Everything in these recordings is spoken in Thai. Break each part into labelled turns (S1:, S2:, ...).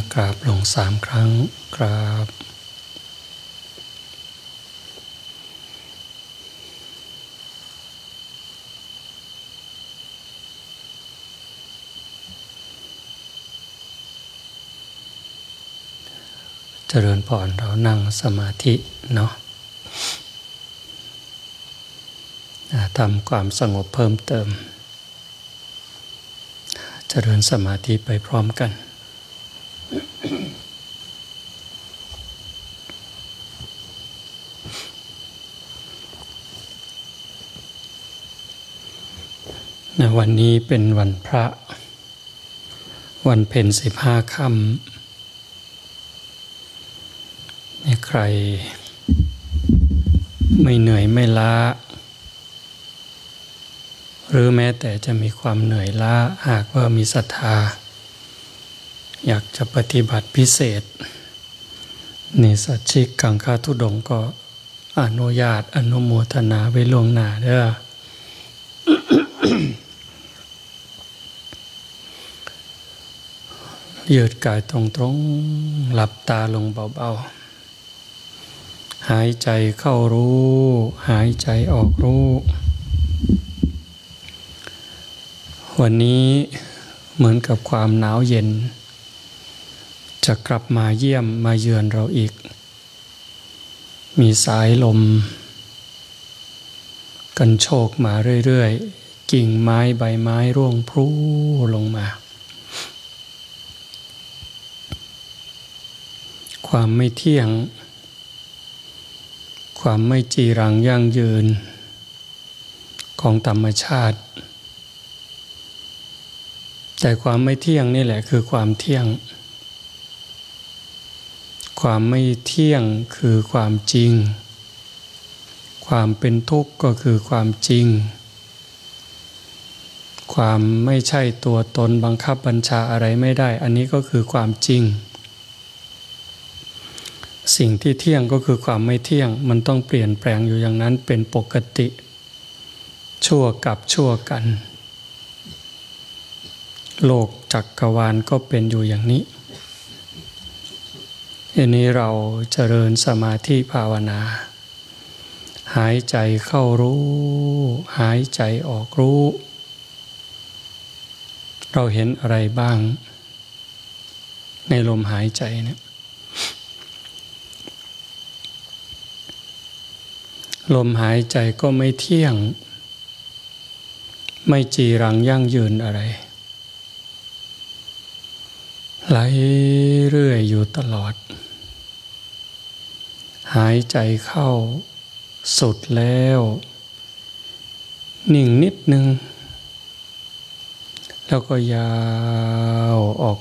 S1: กราบลง3 ครั้งกราบเจริญพรเรานั่งสมาธิเนาะทำความสงบเพิ่มเติมเจริญสมาธิไปพร้อมกันวันนี้เป็นวันพระวันเพ็ญ15 ค่ำใครไม่เหนื่อยไม่ล้าหรือแม้แต่จะมีความเหนื่อยล้าหากว่ามีศรัทธาอยากจะปฏิบัติพิเศษนิสัชชิกกังคธุดงค์ก็อนุญาตอนุโมทนาไว้ล่วงหน้าเด้อ ยืดกายตรงๆหลับตาลงเบาๆหายใจเข้ารู้หายใจออกรู้วันนี้เหมือนกับความหนาวเย็นจะกลับมาเยี่ยมมาเยือนเราอีกมีสายลมกันโชกมาเรื่อยๆกิ่งไม้ใบไม้ร่วงพลูลงมาความไม่เที่ยงความไม่จีรังยั่งยืนของธรรมชาติแต่ความไม่เที่ยงนี่แหละคือความเที่ยงความไม่เที่ยงคือความจริงความเป็นทุกข์ก็คือความจริงความไม่ใช่ตัวตนบังคับบัญชาอะไรไม่ได้อันนี้ก็คือความจริงสิ่งที่เที่ยงก็คือความไม่เที่ยงมันต้องเปลี่ยนแปลงอยู่อย่างนั้นเป็นปกติชั่วกับชั่วกันโลกจักรวาลก็เป็นอยู่อย่างนี้อันนี้เราเจริญสมาธิภาวนาหายใจเข้ารู้หายใจออกรู้เราเห็นอะไรบ้างในลมหายใจเนี่ยลมหายใจก็ไม่เที่ยงไม่จีรังยั่งยืนอะไรไหลเรื่อยอยู่ตลอดหายใจเข้าสุดแล้วนิ่งนิดนึงแล้วก็ยาวออก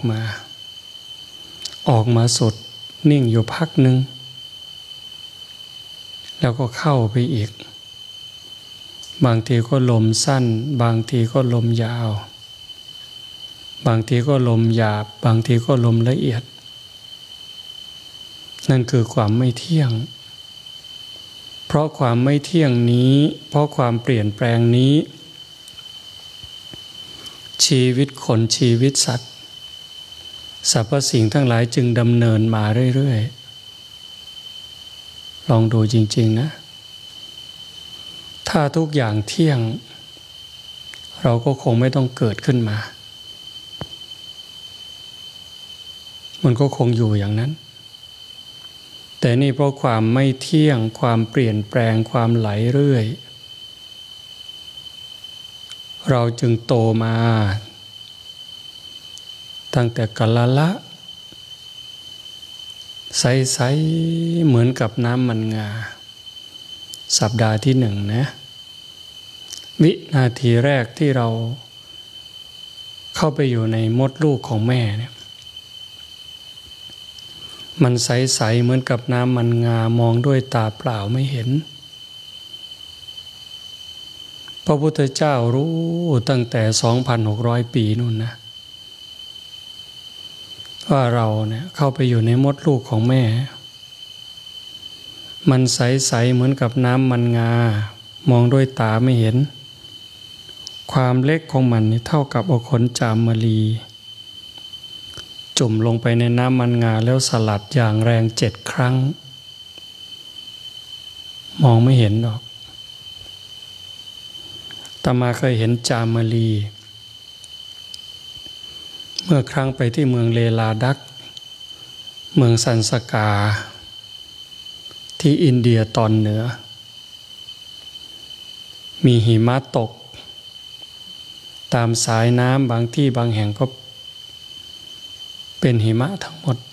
S1: มาสุดนิ่งอยู่พักนึงแล้วก็เข้าไปอีกบางทีก็ลมสั้นบางทีก็ลมยาวบางทีก็ลมหยาบบางทีก็ลมละเอียดนั่นคือความไม่เที่ยงเพราะความไม่เที่ยงนี้เพราะความเปลี่ยนแปลงนี้ชีวิตคนชีวิตสัตว์สรรพสิ่งทั้งหลายจึงดำเนินมาเรื่อยๆลองดูจริงๆนะถ้าทุกอย่างเที่ยงเราก็คงไม่ต้องเกิดขึ้นมามันก็คงอยู่อย่างนั้นแต่นี่เพราะความไม่เที่ยงความเปลี่ยนแปลงความไหลเรื่อยเราจึงโตมาตั้งแต่กะละละใสๆเหมือนกับน้ำมันงาสัปดาห์ที่1นะวินาทีแรกที่เราเข้าไปอยู่ในมดลูกของแม่เนี่ยมันใสๆเหมือนกับน้ำมันงามองด้วยตาเปล่าไม่เห็นพระพุทธเจ้ารู้ตั้งแต่ 2,600 ปีนู่นนะว่าเราเนี่ยเข้าไปอยู่ในมดลูกของแม่มันใสๆเหมือนกับน้ำมันงามองด้วยตาไม่เห็นความเล็กของมันนี่เท่ากับเอาขนจามลีจุ่มลงไปในน้ำมันงาแล้วสลัดอย่างแรง7 ครั้งมองไม่เห็นหรอกอาตมาเคยเห็นจามรีเมื่อครั้งไปที่เมืองเลลาดักเมืองซันสกาที่อินเดียตอนเหนือมีหิมะตกตามสายน้ำบางที่บางแห่งก็เป็นหิมะทั้งหมด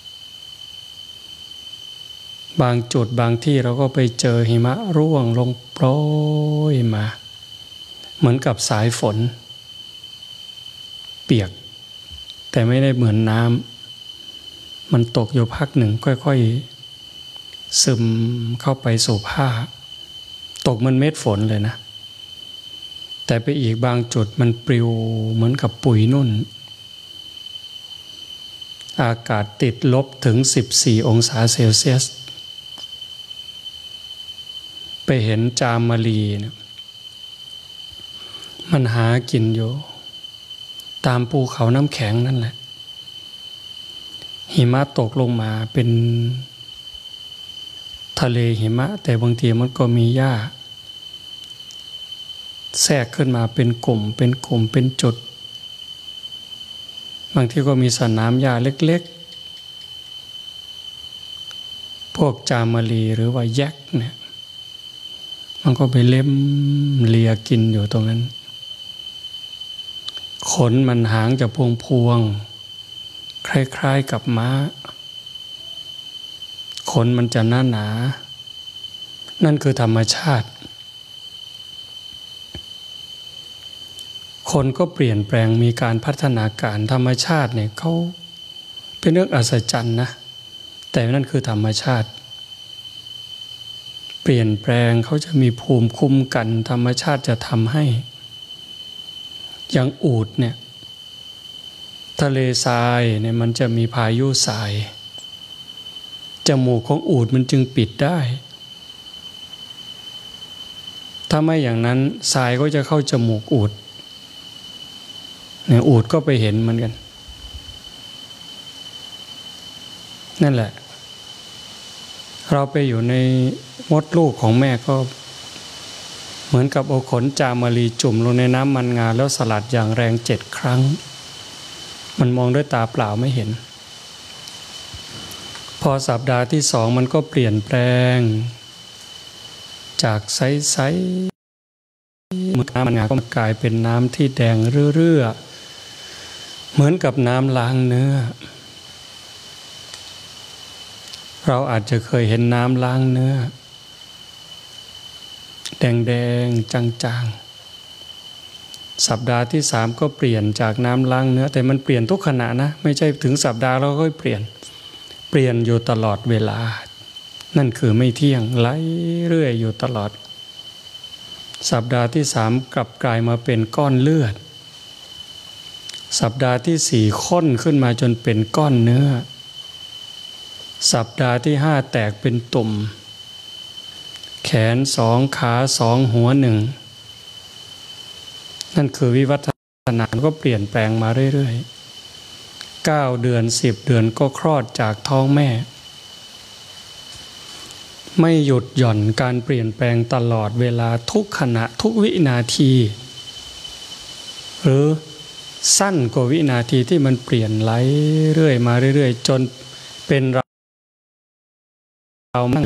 S1: บางจุดบางที่เราก็ไปเจอหิมะร่วงลงโปรยมาเหมือนกับสายฝนเปียกแต่ไม่ได้เหมือนน้ำมันตกอยู่พักหนึ่งค่อยๆซึมเข้าไปสู่ผ้าตกมันเม็ดฝนเลยนะแต่ไปอีกบางจุดมันปลิวเหมือนกับปุ๋ยนุ่นอากาศติดลบถึง14 องศาเซลเซียสไปเห็นจามรีเนี่ยมันหากินอยู่ตามภูเขาน้ำแข็งนั่นแหละหิมะตกลงมาเป็นทะเลหิมะแต่บางทีมันก็มีหญ้าแทรกขึ้นมาเป็นกลุ่มเป็นจุดบางทีก็มีสนามหญ้าเล็กๆพวกจามรีหรือว่าแยกเนี่ยมันก็ไปเล็มเลียกินอยู่ตรงนั้นขนมันหางจะพวงคล้ายๆกับม้าขนมันจะหนานั่นคือธรรมชาติคนก็เปลี่ยนแปลงมีการพัฒนาการธรรมชาติเนี่ยเขาเป็นเรื่องอัศจรรย์นะแต่นั่นคือธรรมชาติเปลี่ยนแปลงเขาจะมีภูมิคุ้มกันธรรมชาติจะทำให้อย่างอูฐเนี่ยทะเลทรายเนี่ยมันจะมีพายุทรายจมูกของอูฐมันจึงปิดได้ถ้าไม่อย่างนั้นทรายก็จะเข้าจมูกอูฐเนี่ยอูฐก็ไปเห็นเหมือนกันนั่นแหละเราไปอยู่ในมดลูกของแม่ก็เหมือนกับเอาขนจามรีจุ่มลงในน้ำมันงาแล้วสลัดอย่างแรง7 ครั้งมันมองด้วยตาเปล่าไม่เห็นพอสัปดาห์ที่2มันก็เปลี่ยนแปลงจากใสๆน้ำมันงาก็กลายเป็นน้ำที่แดงเรื่อๆเหมือนกับน้ำล้างเนื้อเราอาจจะเคยเห็นน้ำล้างเนื้อแดงๆจางๆสัปดาห์ที่3ก็เปลี่ยนจากน้ำล้างเนื้อแต่มันเปลี่ยนทุกขณะนะไม่ใช่ถึงสัปดาห์เราก็เปลี่ยนอยู่ตลอดเวลานั่นคือไม่เที่ยงไหลเรื่อยอยู่ตลอดสัปดาห์ที่3กลับกลายมาเป็นก้อนเลือดสัปดาห์ที่4ข้นขึ้นมาจนเป็นก้อนเนื้อสัปดาห์ที่5แตกเป็นตุ่มแขน2ขา2หัว1นั่นคือวิวัฒนาการก็เปลี่ยนแปลงมาเรื่อยๆ9 เดือน10 เดือนก็คลอดจากท้องแม่ไม่หยุดหย่อนการเปลี่ยนแปลงตลอดเวลาทุกขณะทุกวินาทีหรือสั้นกว่าวินาทีที่มันเปลี่ยนไหลเรื่อยมาเรื่อยๆจนเป็นเรามั่ง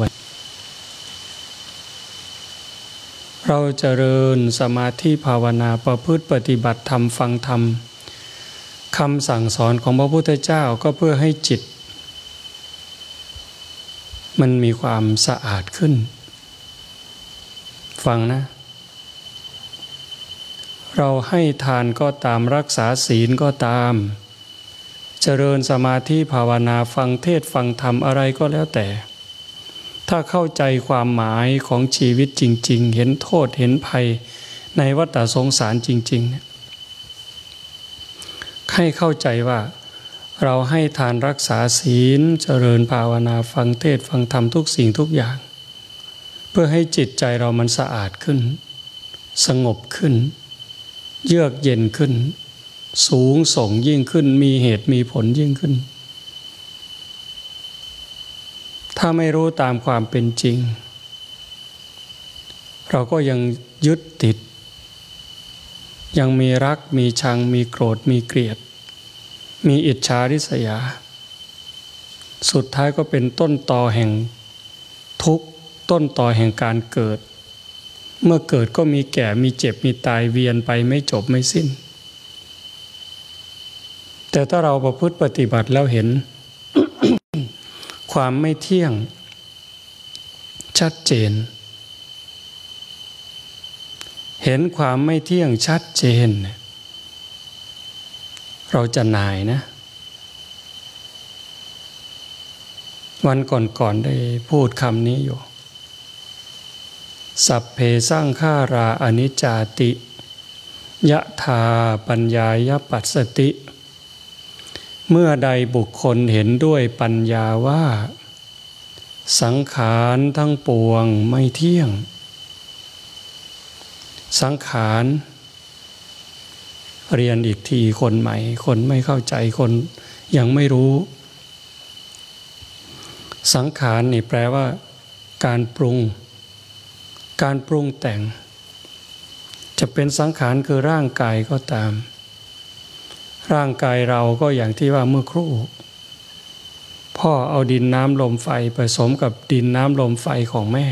S1: เราเจริญสมาธิภาวนาประพฤติปฏิบัติธรรมฟังธรรมคำสั่งสอนของพระพุทธเจ้าก็เพื่อให้จิตมันมีความสะอาดขึ้นฟังนะเราให้ทานก็ตามรักษาศีลก็ตามเจริญสมาธิภาวนาฟังเทศน์ฟังธรรมอะไรก็แล้วแต่ถ้าเข้าใจความหมายของชีวิตจริงๆเห็นโทษเห็นภัยในวัฏสงสารจริงๆให้เข้าใจว่าเราให้ทานรักษาศีลเจริญภาวนาฟังเทศน์ฟังธรรมทุกสิ่งทุกอย่างเพื่อให้จิตใจเรามันสะอาดขึ้นสงบขึ้นเยือกเย็นขึ้นสูงส่งยิ่งขึ้นมีเหตุมีผลยิ่งขึ้นถ้าไม่รู้ตามความเป็นจริงเราก็ยังยึดติดยังมีรักมีชังมีโกรธมีเกลียดมีอิจฉาริษยาสุดท้ายก็เป็นต้นตอแห่งทุกข์ต้นตอแห่งการเกิดเมื่อเกิดก็มีแก่มีเจ็บมีตายเวียนไปไม่จบไม่สิ้นแต่ถ้าเราประพฤติปฏิบัติแล้วเห็น ความไม่เที่ยงชัดเจนเห็นความไม่เที่ยงชัดเจนเราจะหน่ายนะวันก่อนได้พูดคำนี้อยู่สัพเพสังขาราอนิจจาติยะธาปัญญายปัสสติเมื่อใดบุคคลเห็นด้วยปัญญาว่าสังขารทั้งปวงไม่เที่ยงสังขารเรียนอีกทีคนใหม่คนไม่เข้าใจคนยังไม่รู้สังขารนี่แปลว่าการปรุงแต่งจะเป็นสังขารคือร่างกายก็ตามร่างกายเราก็อย่างที่ว่าเมื่อครู่พ่อเอาดินน้ำลมไฟผสมกับดินน้ำลมไฟของแม่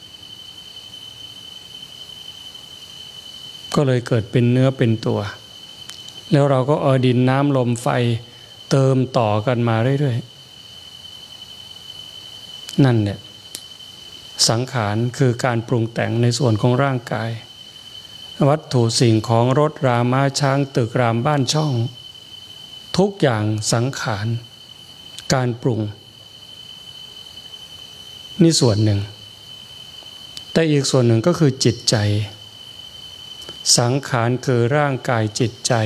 S1: ก็เลยเกิดเป็นเนื้อเป็นตัวแล้วเราก็เอาดินน้ำลมไฟเติมต่อกันมาเรื่อยๆนั่นเนี่ยสังขารคือการปรุงแต่งในส่วนของร่างกายวัตถุสิ่งของรถราม้าช้างตึกรามบ้านช่องทุกอย่างสังขารการปรุงนี่ส่วนหนึ่งแต่อีกส่วนหนึ่งก็คือจิตใจสังขารคือร่างกายจิตใจ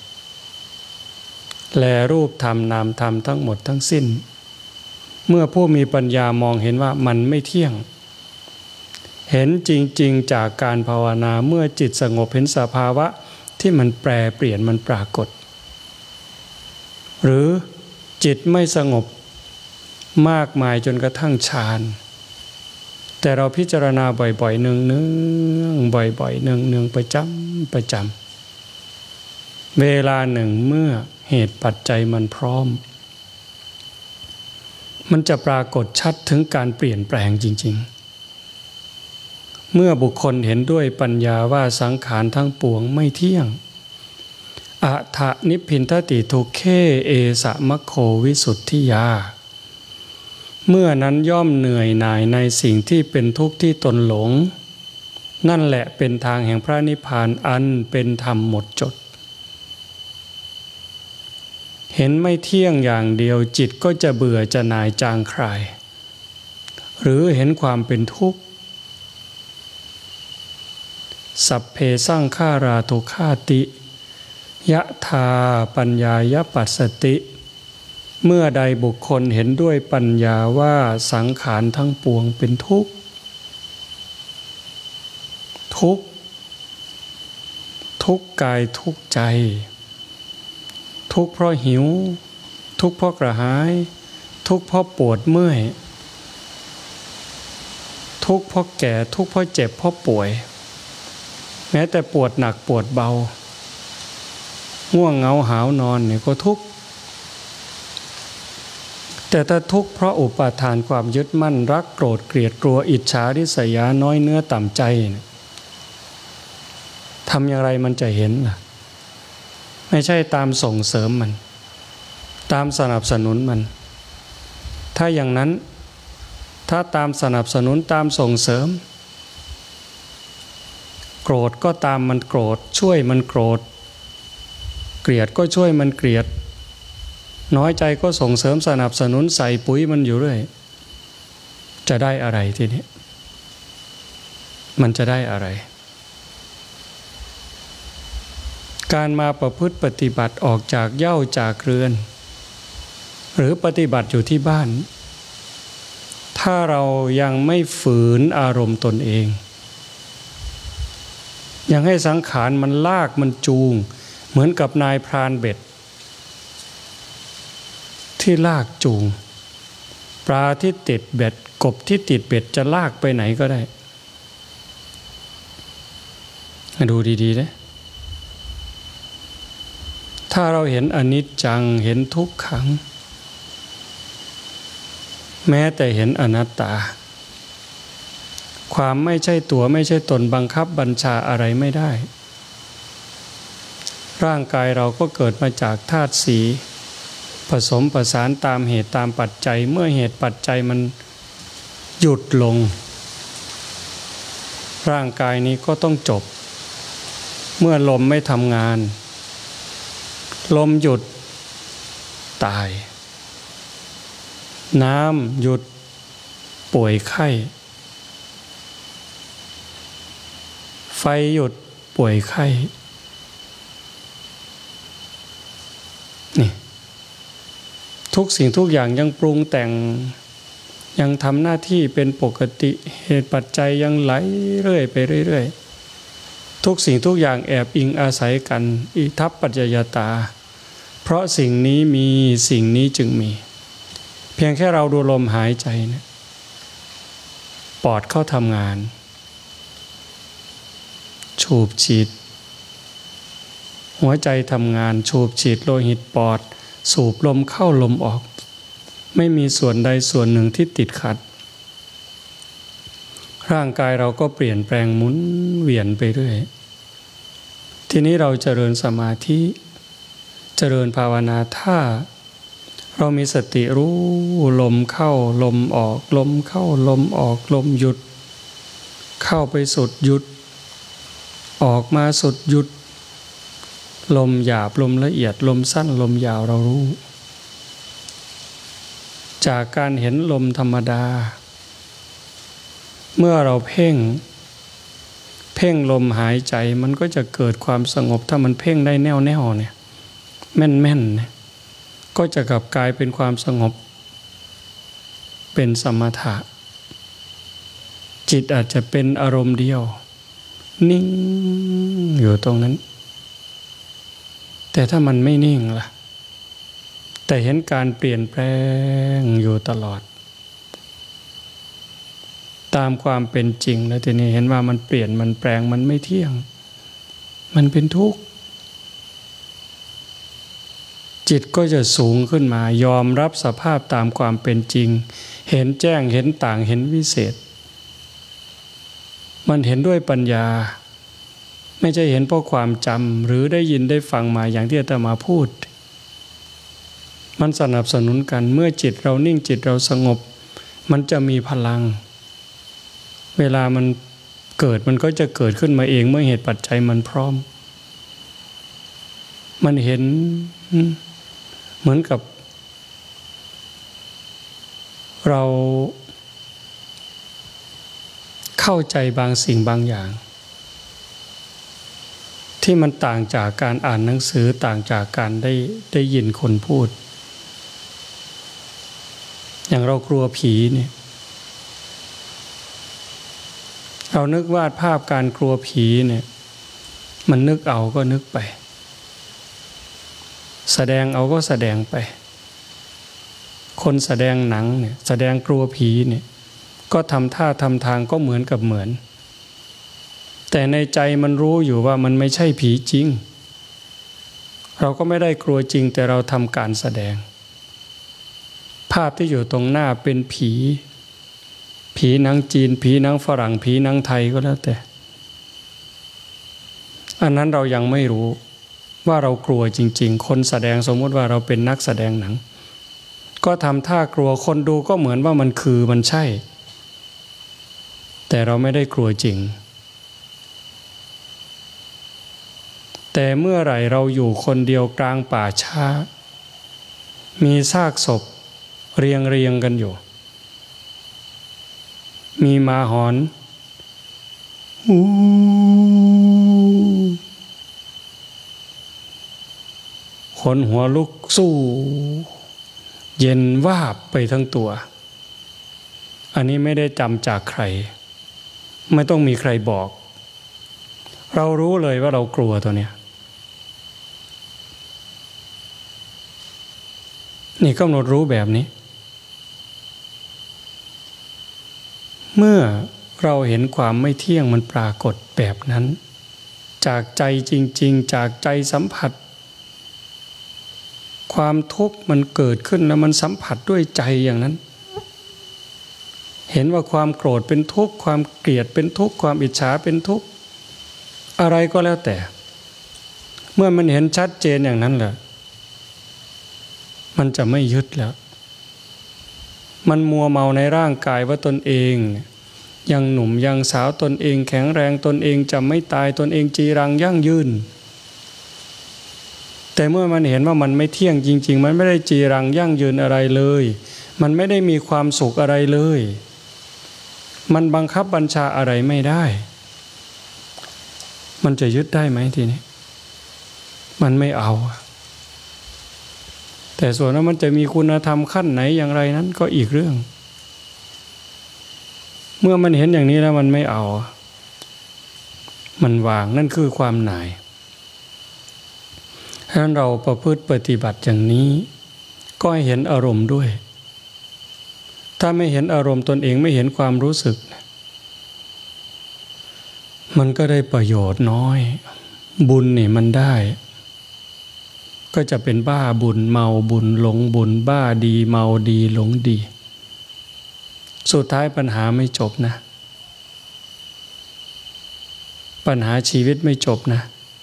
S1: แลรูปธรรมนามธรรมทั้งหมดทั้งสิ้นเมื่อผู้มีปัญญามองเห็นว่ามันไม่เที่ยงเห็นจริงๆจากการภาวนาเมื่อจิตสงบเห็นสภาวะที่มันแปรเปลี่ยนมันปรากฏหรือจิตไม่สงบมากมายจนกระทั่งฌานแต่เราพิจารณาบ่อยๆเนืองๆบ่อยๆเนืองๆประจำเวลาหนึ่งเมื่อเหตุปัจจัยมันพร้อมมันจะปรากฏชัดถึงการเปลี่ยนแปลงจริงๆเมื่อบุคคลเห็นด้วยปัญญาว่าสังขารทั้งปวงไม่เที่ยงอะทะนิพพินทติทุกเขเอสะมะโควิสุทธิยาเมื่อนั้นย่อมเหนื่อยหน่ายในสิ่งที่เป็นทุกข์ที่ตนหลงนั่นแหละเป็นทางแห่งพระนิพพานอันเป็นธรรมหมดจดเห็นไม่เที่ยงอย่างเดียวจิตก็จะเบื่อจะหน่ายจางคลายหรือเห็นความเป็นทุกข์สัพเพสังขาราทุกขาติยะธาปัญญายปัสสติเมื่อใดบุคคลเห็นด้วยปัญญาว่าสังขารทั้งปวงเป็นทุกข์ทุกข์กายทุกข์ใจทุกข์เพราะหิวทุกข์เพราะกระหายทุกข์เพราะปวดเมื่อยทุกข์เพราะแก่ทุกข์เพราะเจ็บเพราะป่วยแม้แต่ปวดหนักปวดเบาง่วงเหงาหาวนอนเนี่ยก็ทุกข์แต่ถ้าทุกข์เพราะอุปาทานความยึดมั่นรักโกรธเกลียดกลัวอิจฉาริษยาน้อยเนื้อต่ำใจทำอย่างไรมันจะเห็นล่ะไม่ใช่ตามส่งเสริมมันตามสนับสนุนมันถ้าอย่างนั้นถ้าตามสนับสนุนตามส่งเสริมโกรธก็ตามมันโกรธช่วยมันโกรธเกลียดก็ช่วยมันเกลียดน้อยใจก็ส่งเสริมสนับสนุนใส่ปุ๋ยมันอยู่เรื่อยจะได้อะไรทีนี้มันจะได้อะไรการมาประพฤติปฏิบัติออกจากเหย้าจากเรือนหรือปฏิบัติอยู่ที่บ้านถ้าเรายังไม่ฝืนอารมณ์ตนเองยังให้สังขารมันลากมันจูงเหมือนกับนายพรานเบ็ดที่ลากจูงปลาที่ติดเบ็ดกบที่ติดเบ็ดจะลากไปไหนก็ได้ดูดีๆนะถ้าเราเห็นอนิจจังเห็นทุกขังแม้แต่เห็นอนัตตาความไม่ใช่ตัวไม่ใช่ตนบังคับบัญชาอะไรไม่ได้ร่างกายเราก็เกิดมาจากธาตุสีผสมประสานตามเหตุตามปัจจัยเมื่อเหตุปัจจัยมันหยุดลงร่างกายนี้ก็ต้องจบเมื่อลมไม่ทำงานลมหยุดตายน้ำหยุดป่วยไข้ไฟหยุดป่วยไข้นี่ทุกสิ่งทุกอย่างยังปรุงแต่งยังทำหน้าที่เป็นปกติเหตุปัจจัยยังไหลเรื่อยไปเรื่อยๆทุกสิ่งทุกอย่างแอบอิงอาศัยกันอิทัปปัจจยตาเพราะสิ่งนี้มีสิ่งนี้จึงมีเพียงแค่เราดูลมหายใจเนี่ยปอดเข้าทำงานสูบฉีดหัวใจทำงานสูบฉีดโลหิตปอดสูบลมเข้าลมออกไม่มีส่วนใดส่วนหนึ่งที่ติดขัดร่างกายเราก็เปลี่ยนแปลงหมุนเวียนไปเรื่อยทีนี้เราเจริญสมาธิเจริญภาวนาถ้าเรามีสติรู้ลมเข้าลมออกลมเข้าลมออกลมหยุดเข้าไปสุดหยุดออกมาสุดหยุดลมหยาบลมละเอียดลมสั้นลมยาวเรารู้จากการเห็นลมธรรมดาเมื่อเราเพ่งลมหายใจมันก็จะเกิดความสงบถ้ามันเพ่งได้แน่วเนี่ยแม่นเนี่ยก็จะกลับกลายเป็นความสงบเป็นสมถะจิตอาจจะเป็นอารมณ์เดียวนิ่งอยู่ตรงนั้นแต่ถ้ามันไม่นิ่งล่ะแต่เห็นการเปลี่ยนแปลงอยู่ตลอดตามความเป็นจริงแล้วทีนี้เห็นว่ามันเปลี่ยนมันแปลงมันไม่เที่ยงมันเป็นทุกข์จิตก็จะสูงขึ้นมายอมรับสภาพตามความเป็นจริงเห็นแจ้งเห็นต่างเห็นวิเศษมันเห็นด้วยปัญญาไม่ใช่เห็นเพราะความจำหรือได้ยินได้ฟังมาอย่างที่อาตมาพูดมันสนับสนุนกันเมื่อจิตเรานิ่งจิตเราสงบมันจะมีพลังเวลามันเกิดมันก็จะเกิดขึ้นมาเองเมื่อเหตุปัจจัยมันพร้อมมันเห็นเหมือนกับเราเข้าใจบางสิ่งบางอย่างที่มันต่างจากการอ่านหนังสือต่างจากการได้ยินคนพูดอย่างเรากลัวผีเนี่ยเรานึกวาดภาพการกลัวผีเนี่ยมันนึกเอาก็นึกไปแสดงเอาก็แสดงไปคนแสดงหนังเนี่ยแสดงกลัวผีเนี่ยก็ทำท่าทำทางก็เหมือนกับเหมือนแต่ในใจมันรู้อยู่ว่ามันไม่ใช่ผีจริงเราก็ไม่ได้กลัวจริงแต่เราทำการแสดงภาพที่อยู่ตรงหน้าเป็นผีหนังจีนผีหนังฝรั่งผีหนังไทยก็แล้วแต่อันนั้นเรายังไม่รู้ว่าเรากลัวจริงๆคนแสดงสมมติว่าเราเป็นนักแสดงหนังก็ทำท่ากลัวคนดูก็เหมือนว่ามันคือมันใช่แต่เราไม่ได้กลัวจริงแต่เมื่อไหร่เราอยู่คนเดียวกลางป่าช้ามีซากศพเรียงกันอยู่มีหมาหอนขนหัวลุกสู้เย็นวาบไปทั้งตัวอันนี้ไม่ได้จำจากใครไม่ต้องมีใครบอกเรารู้เลยว่าเรากลัวตัวเนี้ยนี่กำหนดรู้แบบนี้เมื่อเราเห็นความไม่เที่ยงมันปรากฏแบบนั้นจากใจจริงๆจากใจสัมผัสความทุกข์มันเกิดขึ้นแล้วมันสัมผัสด้วยใจอย่างนั้นเห็นว่าความโกรธเป็นทุกข์ความเกลียดเป็นทุกข์ความอิจฉาเป็นทุกข์อะไรก็แล้วแต่เมื่อมันเห็นชัดเจนอย่างนั้นแหละมันจะไม่ยึดแล้วมันมัวเมาในร่างกายว่าตนเองยังหนุ่มยังสาวตนเองแข็งแรงตนเองจะไม่ตายตนเองจีรังยั่งยืนแต่เมื่อมันเห็นว่ามันไม่เที่ยงจริงๆมันไม่ได้จีรังยั่งยืนอะไรเลยมันไม่ได้มีความสุขอะไรเลยมันบังคับบัญชาอะไรไม่ได้มันจะยึดได้ไหมทีนี้มันไม่เอาแต่ส่วนว่ามันจะมีคุณธรรมขั้นไหนอย่างไรนั้นก็อีกเรื่องเมื่อมันเห็นอย่างนี้แล้วมันไม่เอามันวางนั่นคือความหน่ายฉะนั้นเราประพฤติปฏิบัติอย่างนี้ก็ให้เห็นอารมณ์ด้วยถ้าไม่เห็นอารมณ์ตนเองไม่เห็นความรู้สึกมันก็ได้ประโยชน์น้อยบุญนี่มันได้ก็จะเป็นบ้าบุญเมาบุญหลงบุญบ้าดีเมาดีหลงดีสุดท้ายปัญหาไม่จบนะปัญหาชีวิตไม่จบนะ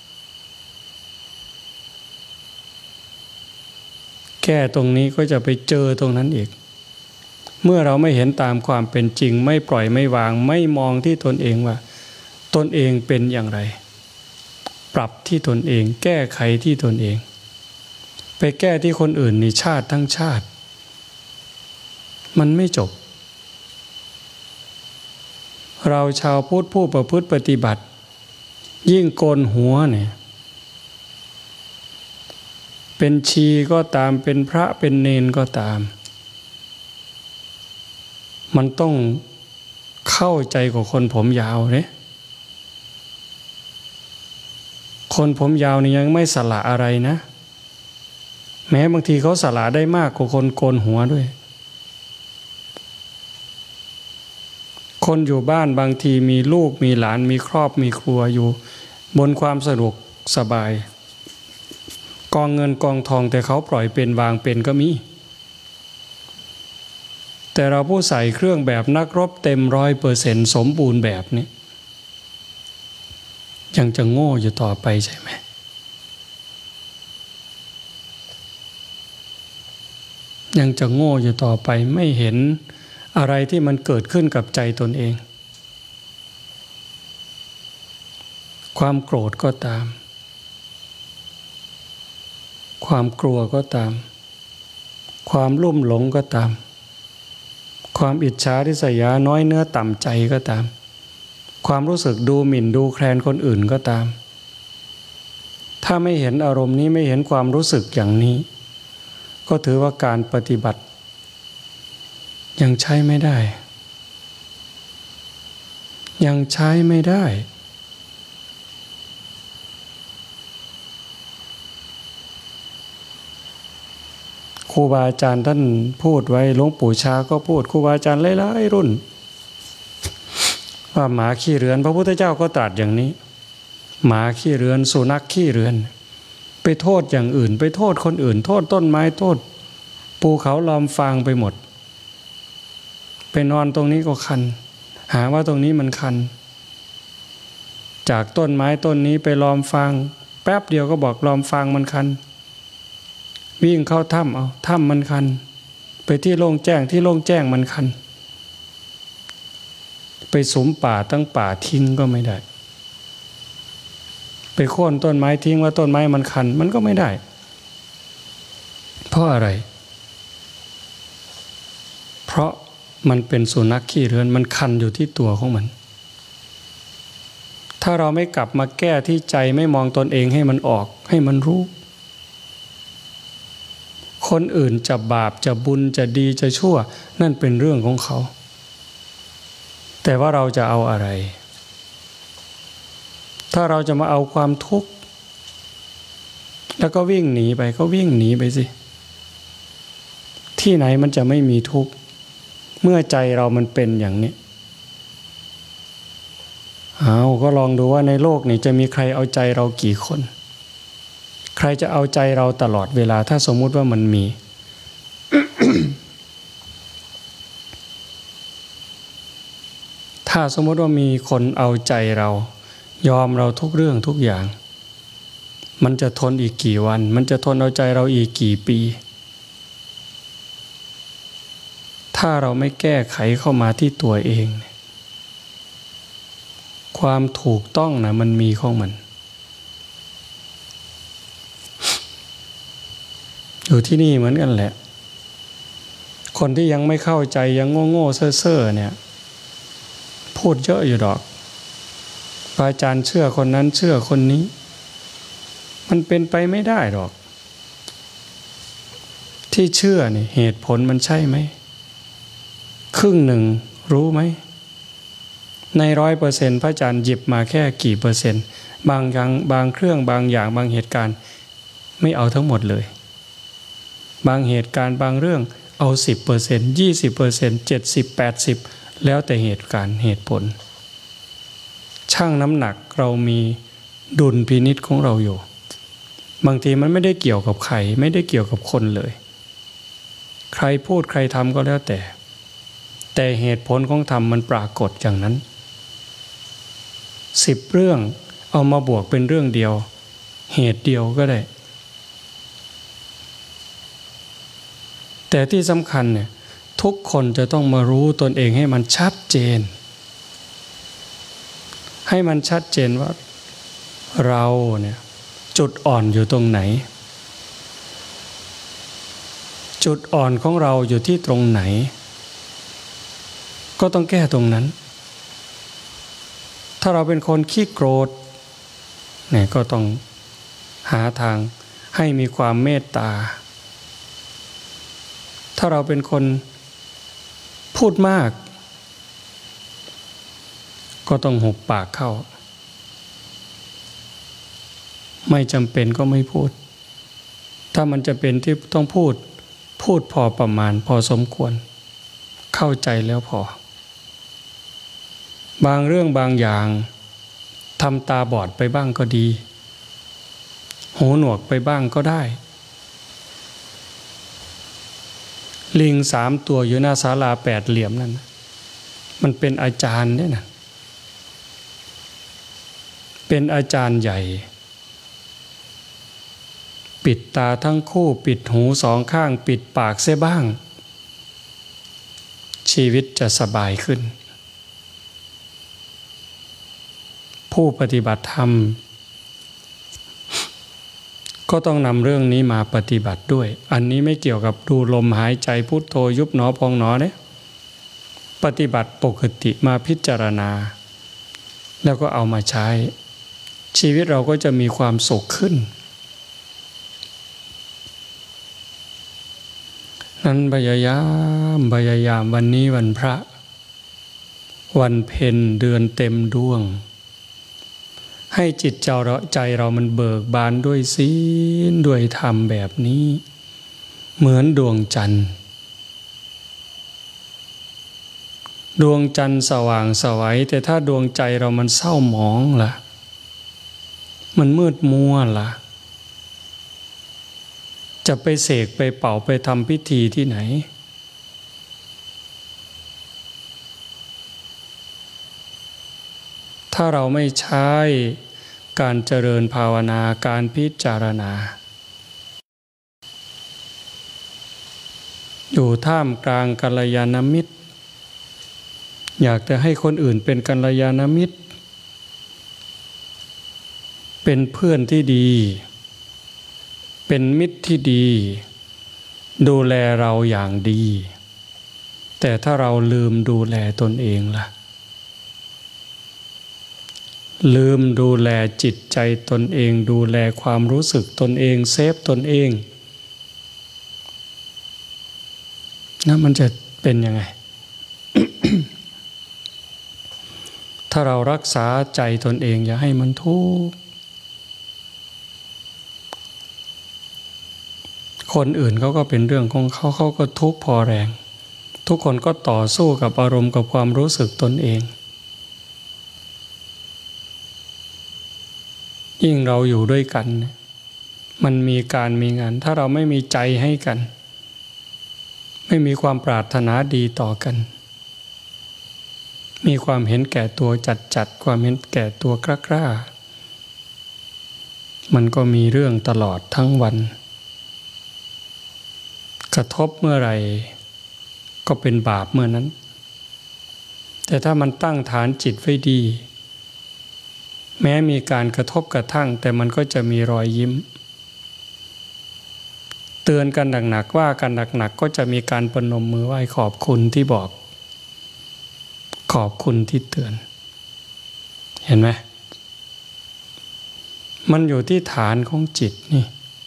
S1: แก้ตรงนี้ก็จะไปเจอตรงนั้นอีกเมื่อเราไม่เห็นตามความเป็นจริงไม่ปล่อยไม่วางไม่มองที่ตนเองว่าตนเองเป็นอย่างไรปรับที่ตนเองแก้ไขที่ตนเองไปแก้ที่คนอื่นนี่ชาติทั้งชาติมันไม่จบเราชาวพุทธผู้ประพฤติปฏิบัติยิ่งโกนหัวเนี่ยเป็นชีก็ตามเป็นพระเป็นเณรก็ตามมันต้องเข้าใจกับคนผมยาวเนี่ยคนผมยาวนี่ยังไม่สละอะไรนะแม้บางทีเขาสละได้มากกว่าคนโกนหัวด้วยคนอยู่บ้านบางทีมีลูกมีหลานมีครอบมีครัวอยู่บนความสะดวกสบายกองเงินกองทองแต่เขาปล่อยเป็นวางเป็นก็มีแต่เราผู้ใส่เครื่องแบบนักรบเต็ม100%สมบูรณ์แบบนี้ยังจะโง่อยู่ต่อไปใช่ไหมยังจะโง่อยู่ต่อไปไม่เห็นอะไรที่มันเกิดขึ้นกับใจตนเองความโกรธก็ตามความกลัวก็ตามความลุ่มหลงก็ตามความอิจฉาริษยาน้อยเนื้อต่ำใจก็ตามความรู้สึกดูหมิ่นดูแคลนคนอื่นก็ตามถ้าไม่เห็นอารมณ์นี้ไม่เห็นความรู้สึกอย่างนี้ก็ถือว่าการปฏิบัติยังใช้ไม่ได้ยังใช้ไม่ได้ครูบาอาจารย์ท่านพูดไว้หลวงปู่ชาก็พูดครูบาอาจารย์หลายๆรุ่นว่าหมาขี้เรือนพระพุทธเจ้าก็ตรัสอย่างนี้หมาขี้เรือนสุนัขขี้เรือนไปโทษอย่างอื่นไปโทษคนอื่นโทษต้นไม้โทษภูเขาลอมฟางไปหมดไปนอนตรงนี้ก็คันหาว่าตรงนี้มันคันจากต้นไม้ต้นนี้ไปลอมฟางแป๊บเดียวก็บอกลอมฟางมันคันวิ่งเข้าถ้ำเอาถ้ำมันคันไปที่โล่งแจ้งที่โล่งแจ้งมันคันไปสุมป่าตั้งป่าทิ้งก็ไม่ได้ไปโค่นต้นไม้ทิ้งว่าต้นไม้มันคันมันก็ไม่ได้เพราะอะไรเพราะมันเป็นสุนัขขี้เรือนมันคันอยู่ที่ตัวของมันถ้าเราไม่กลับมาแก้ที่ใจไม่มองตนเองให้มันออกให้มันรู้คนอื่นจะบาปจะบุญจะดีจะชั่วนั่นเป็นเรื่องของเขาแต่ว่าเราจะเอาอะไรถ้าเราจะมาเอาความทุกข์แล้วก็วิ่งหนีไปก็วิ่งหนีไปสิที่ไหนมันจะไม่มีทุกข์เมื่อใจเรามันเป็นอย่างนี้ก็ลองดูว่าในโลกนี้จะมีใครเอาใจเรากี่คน ใครจะเอาใจเราตลอดเวลาถ้าสมมุติว่ามันมี ถ้าสมมุติว่ามีคนเอาใจเรายอมเราทุกเรื่องทุกอย่างมันจะทนอีกกี่วันมันจะทนเอาใจเราอีกกี่ปีถ้าเราไม่แก้ไขเข้ามาที่ตัวเองความถูกต้องนะมันมีของมันอยู่ที่นี่เหมือนกันแหละคนที่ยังไม่เข้าใจยังโง่ๆเซ่อๆเนี่ยพูดเยอะอยู่ดอกพระอาจารย์เชื่อคนนั้นเชื่อคนนี้มันเป็นไปไม่ได้หรอกที่เชื่อนี่เหตุผลมันใช่ไหมครึ่งหนึ่งรู้ไหมใน100%พระอาจารย์หยิบมาแค่กี่เปอร์เซ็นต์บางอย่างบางเครื่องบางอย่างบางเหตุการณ์ไม่เอาทั้งหมดเลยบางเหตุการณ์บางเรื่องเอา 10% 20% 70 80แล้วแต่เหตุการณ์เหตุผลชั่งน้ำหนักเรามีดุลพินิจของเราอยู่บางทีมันไม่ได้เกี่ยวกับใครไม่ได้เกี่ยวกับคนเลยใครพูดใครทำก็แล้วแต่เหตุผลของธรรมมันปรากฏอย่างนั้น10 เรื่องเอามาบวกเป็นเรื่องเดียวเหตุเดียวก็ได้แต่ที่สำคัญเนี่ยทุกคนจะต้องมารู้ตนเองให้มันชัดเจนให้มันชัดเจนว่าเราเนี่ยจุดอ่อนอยู่ตรงไหนจุดอ่อนของเราอยู่ที่ตรงไหนก็ต้องแก้ตรงนั้นถ้าเราเป็นคนขี้โกรธเนี่ยก็ต้องหาทางให้มีความเมตตาถ้าเราเป็นคนพูดมากก็ต้องหุบปากเข้าไม่จำเป็นก็ไม่พูดถ้ามันจะเป็นที่ต้องพูดพอประมาณพอสมควรเข้าใจแล้วพอบางเรื่องบางอย่างทำตาบอดไปบ้างก็ดีหูหนวกไปบ้างก็ได้ลิง3 ตัวอยู่หน้าศาลา8 เหลี่ยมนั่นมันเป็นอาจารย์เนี่ยนะเป็นอาจารย์ใหญ่ปิดตาทั้งคู่ปิดหู2 ข้างปิดปากเสียบ้างชีวิตจะสบายขึ้นผู้ปฏิบัติธรรมก็ต้องนำเรื่องนี้มาปฏิบัติด้วยอันนี้ไม่เกี่ยวกับดูลมหายใจพุทโธยุบหนอพองหนอเนี่ยปฏิบัติปกติมาพิจารณาแล้วก็เอามาใช้ชีวิตเราก็จะมีความสุขขึ้นนั้นพยายามวันนี้วันพระวันเพ็ญเดือนเต็มดวงให้จิตใจเรามันเบิกบานด้วยศีลด้วยธรรมแบบนี้เหมือนดวงจันทร์สว่างไสวแต่ถ้าดวงใจเรามันเศร้าหมองล่ะมันมืดมัวล่ะจะไปเสกไปเป่าไปทำพิธีที่ไหนถ้าเราไม่ใช้การเจริญภาวนาการพิจารณาอยู่ท่ามกลางกัลยาณมิตรอยากจะให้คนอื่นเป็นกัลยาณมิตรเป็นเพื่อนที่ดีเป็นมิตรที่ดีดูแลเราอย่างดีแต่ถ้าเราลืมดูแลตนเองล่ะลืมดูแลจิตใจตนเองดูแลความรู้สึกตนเองเซฟตนเองนะมันจะเป็นยังไง ถ้าเรารักษาใจตนเองอย่าให้มันทุกข์คนอื่นเขาก็เป็นเรื่องของเขาเขาก็ทุกข์พอแรงทุกคนก็ต่อสู้กับอารมณ์กับความรู้สึกตนเองยิ่งเราอยู่ด้วยกันมันมีการมีงานถ้าเราไม่มีใจให้กันไม่มีความปรารถนาดีต่อกันมีความเห็นแก่ตัวจัดความเห็นแก่ตัวกล้ามันก็มีเรื่องตลอดทั้งวันกระทบเมื่อไหร่ก็เป็นบาปเมื่อนั้นแต่ถ้ามันตั้งฐานจิตไว้ดีแม้มีการกระทบกระทั่งแต่มันก็จะมีรอยยิ้มเตือนกันหนักๆว่ากันหนักๆก็จะมีการประนมมือไหว้ขอบคุณที่บอกขอบคุณที่เตือนเห็นไหมมันอยู่ที่ฐานของจิตนี่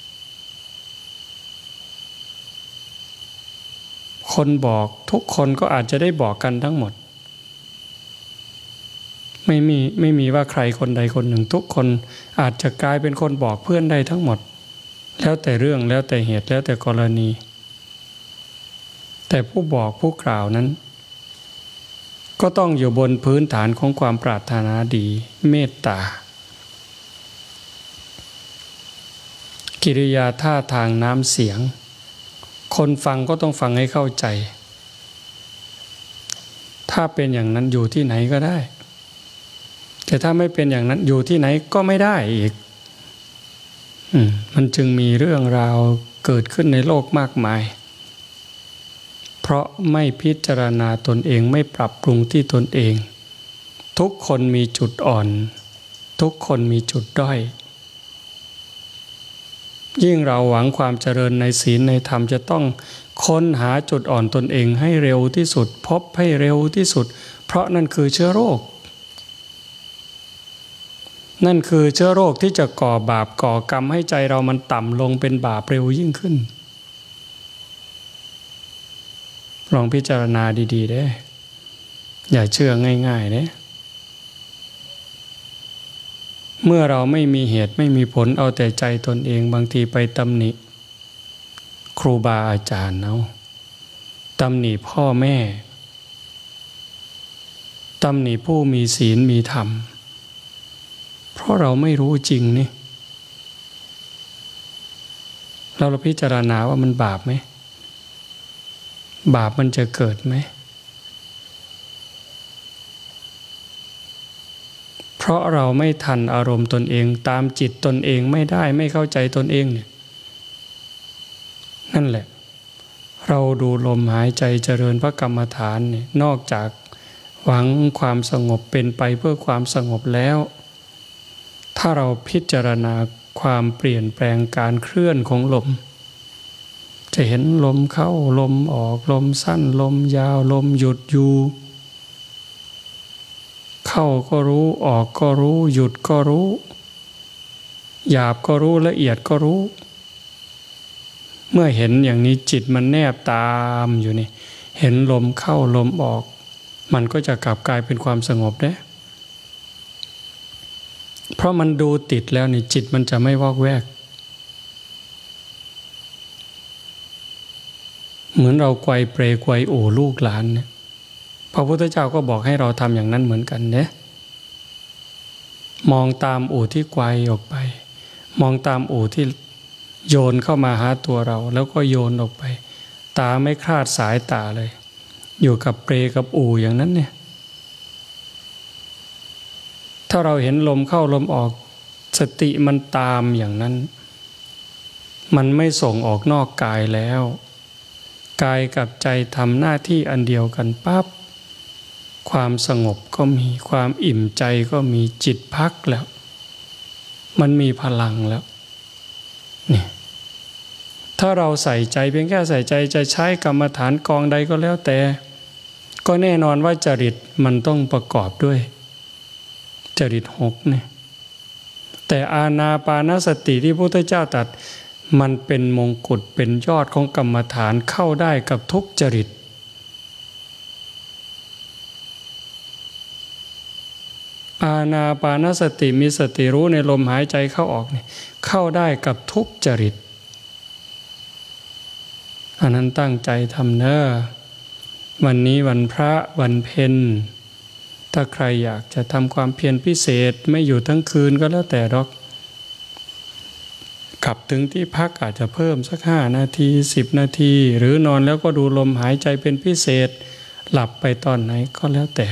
S1: คนบอกทุกคนก็อาจจะได้บอกกันทั้งหมดไม่มีว่าใครคนใดคนหนึ่งทุกคนอาจจะกลายเป็นคนบอกเพื่อนได้ทั้งหมดแล้วแต่เรื่องแล้วแต่เหตุแล้วแต่กรณีแต่ผู้บอกผู้กล่าวนั้นก็ต้องอยู่บนพื้นฐานของความปรารถนาดีเมตตากิริยาท่าทางน้ำเสียงคนฟังก็ต้องฟังให้เข้าใจถ้าเป็นอย่างนั้นอยู่ที่ไหนก็ได้แต่ถ้าไม่เป็นอย่างนั้นอยู่ที่ไหนก็ไม่ได้อีกมันจึงมีเรื่องราวเกิดขึ้นในโลกมากมายเพราะไม่พิจารณาตนเองไม่ปรับปรุงที่ตนเองทุกคนมีจุดอ่อนทุกคนมีจุดด้อยยิ่งเราหวังความเจริญในศีลในธรรมจะต้องค้นหาจุดอ่อนตนเองให้เร็วที่สุดพบให้เร็วที่สุดเพราะนั่นคือเชื้อโรคนั่นคือเชื้อโรคที่จะก่อบาปก่อกรรมให้ใจเรามันต่ำลงเป็นบาปเร็วยิ่งขึ้นลองพิจารณาดีๆได้อย่าเชื่อง่ายๆนะเมื่อเราไม่มีเหตุไม่มีผลเอาแต่ใจตนเองบางทีไปตำหนิครูบาอาจารย์เอาตำหนิพ่อแม่ตำหนิผู้มีศีลมีธรรมเพราะเราไม่รู้จริงนี่เราพิจารณาว่ามันบาปไหมบาปมันจะเกิดไหมเพราะเราไม่ทันอารมณ์ตนเองตามจิตตนเองไม่ได้ไม่เข้าใจตนเองเนี่ยนั่นแหละเราดูลมหายใจเจริญพระกรรมฐานเนี่ยนอกจากหวังความสงบเป็นไปเพื่อความสงบแล้วถ้าเราพิจารณาความเปลี่ยนแปลงการเคลื่อนของลมจะเห็นลมเข้าลมออกลมสั้นลมยาวลมหยุดอยู่เข้าก็รู้ออกก็รู้หยุดก็รู้หยาบก็รู้ละเอียดก็รู้เมื่อเห็นอย่างนี้จิตมันแนบตามอยู่นี่เห็นลมเข้าลมออกมันก็จะกลับกลายเป็นความสงบได้เพราะมันดูติดแล้วนี่จิตมันจะไม่วอกแวกเหมือนเราไกวเปรไกวโอลูกหลานเนี่ยพระพุทธเจ้าก็บอกให้เราทำอย่างนั้นเหมือนกันเนี่ยมองตามอู่ที่ไกวออกไปมองตามอู่ที่โยนเข้ามาหาตัวเราแล้วก็โยนออกไปตาไม่คลาดสายตาเลยอยู่กับเปรกับอู่อย่างนั้นเนี่ยถ้าเราเห็นลมเข้าลมออกสติมันตามอย่างนั้นมันไม่ส่งออกนอกกายแล้วกายกับใจทำหน้าที่อันเดียวกันปั๊บความสงบก็มีความอิ่มใจก็มีจิตพักแล้วมันมีพลังแล้วนี่ถ้าเราใส่ใจเพียงแค่ใส่ใจจะใช้กรรมฐานกองใดก็แล้วแต่ก็แน่นอนว่าจริตมันต้องประกอบด้วยจริต6เนี่ยแต่อานาปานสติที่พระพุทธเจ้าตรัสมันเป็นมงกุฎเป็นยอดของกรรมฐานเข้าได้กับทุกจริตอานาปานสติมีสติรู้ในลมหายใจเข้าออกเนี่ยเข้าได้กับทุกจริตอันนั้นตั้งใจทำเนอะวันนี้วันพระวันเพ็ญถ้าใครอยากจะทำความเพียรพิเศษไม่อยู่ทั้งคืนก็แล้วแต่หรอกกลับถึงที่พักอาจจะเพิ่มสัก5 นาที10 นาทีหรือนอนแล้วก็ดูลมหายใจเป็นพิเศษหลับไปตอนไหนก็แล้วแต่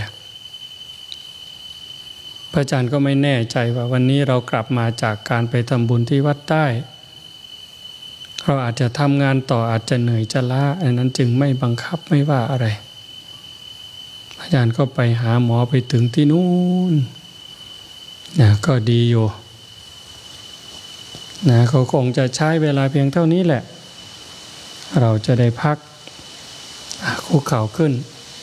S1: พระอาจารย์ก็ไม่แน่ใจว่าวันนี้เรากลับมาจากการไปทำบุญที่วัดใต้เราอาจจะทำงานต่ออาจจะเหนื่อยจะล้าอันนั้นจึงไม่บังคับไม่ว่าอะไรอาจารย์ก็ไปหาหมอไปถึงที่นู่นนะก็ดีอยู่นะเขาคงจะใช้เวลาเพียงเท่านี้แหละเราจะได้พักคุกเข่าขึ้น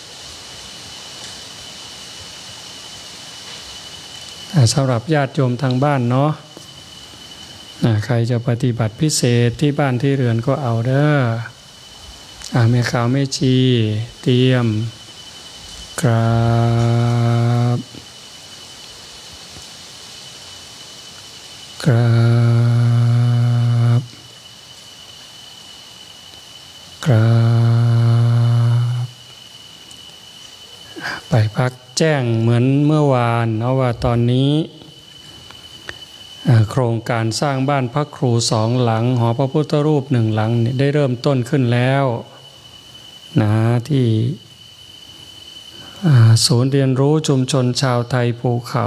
S1: สำหรับญาติโยมทางบ้านเนาะใครจะปฏิบัติพิเศษที่บ้านที่เรือนก็เอาเด้อแม่ขาวแม่ชีเตรียมกราบไปพักแจ้งเหมือนเมื่อวานเอาว่าตอนนี้โครงการสร้างบ้านพระครู2 หลังหอพระพุทธรูป1 หลังได้เริ่มต้นขึ้นแล้วนะที่ศูนย์เรียนรู้ชุมชนชาวไทยภูเขา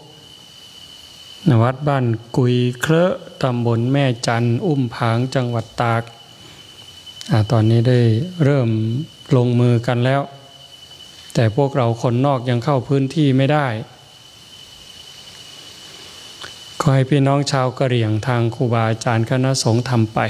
S1: วัดบ้านกุยเคลอะตำบลแม่จันอุ้มผางจังหวัดตากตอนนี้ได้เริ่มลงมือกันแล้วแต่พวกเราคนนอกยังเข้าพื้นที่ไม่ได้ขอให้พี่น้องชาวกะเหรี่ยงทางครูบาอาจารย์คณะสงฆ์ทำไป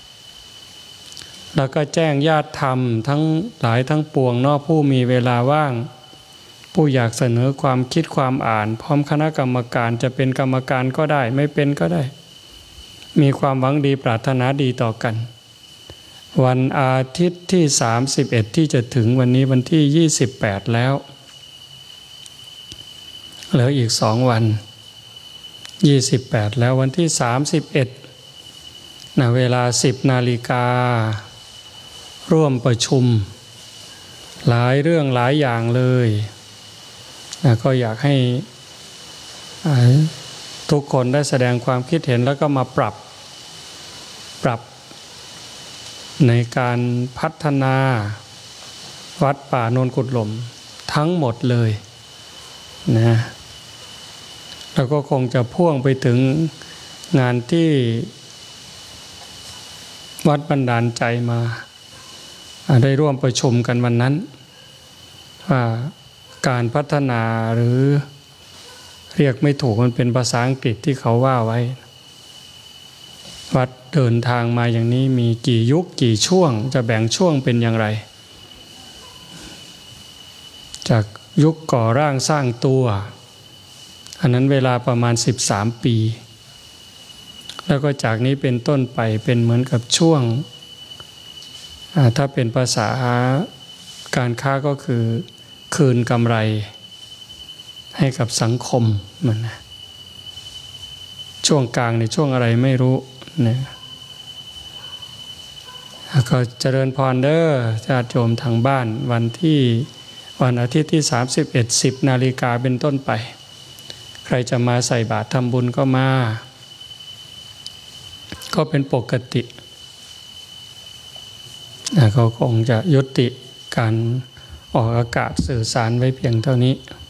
S1: แล้วก็แจ้งญาติธรรมทั้งหลายทั้งปวงนอกผู้มีเวลาว่างผู้อยากเสนอความคิดความอ่านพร้อมคณะกรรมการจะเป็นกรรมการก็ได้ไม่เป็นก็ได้มีความหวังดีปรารถนาดีต่อกันวันอาทิตย์ที่31ที่จะถึงวันนี้วันที่28แล้วเหลืออีก2 วัน28แล้ววันที่31เวลา10 นาฬิการ่วมประชุมหลายเรื่องหลายอย่างเลยก็อยากให้ทุกคนได้แสดงความคิดเห็นแล้วก็มาปรับในการพัฒนาวัดป่าโนนกุฎหล่มทั้งหมดเลยนะแล้วก็คงจะพ่วงไปถึงงานที่วัดบันดาลใจมาได้ร่วมประชุมกันวันนั้นว่าการพัฒนาหรือเรียกไม่ถูกมันเป็นภาษาอังกฤษที่เขาว่าไว้วัดเดินทางมาอย่างนี้มีกี่ยุคกี่ช่วงจะแบ่งช่วงเป็นอย่างไรจากยุคก่อร่างสร้างตัวอันนั้นเวลาประมาณ13 ปีแล้วก็จากนี้เป็นต้นไปเป็นเหมือนกับช่วงถ้าเป็นภาษาการค้าก็คือคืนกำไรให้กับสังคมมันนะช่วงกลางในช่วงอะไรไม่รู้นะก็เจริญพรเด้อญาติโยมทางบ้านวันอาทิตย์ที่31 10 นาฬิกาเป็นต้นไปใครจะมาใส่บาตรทำบุญก็มาก็เป็นปกติเขาคงจะยุติการออกอากาศสื่อสารไว้เพียงเท่านี้